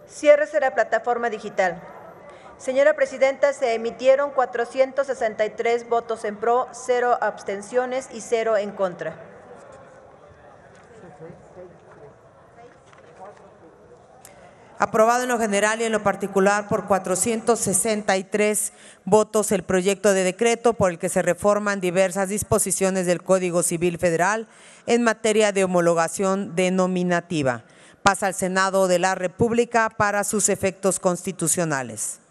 Ciérrese la plataforma digital. Señora Presidenta, se emitieron 463 votos en pro, 0 abstenciones y 0 en contra. Aprobado en lo general y en lo particular por 463 votos el proyecto de decreto por el que se reforman diversas disposiciones del Código Civil Federal en materia de homologación denominativa. Pasa al Senado de la República para sus efectos constitucionales.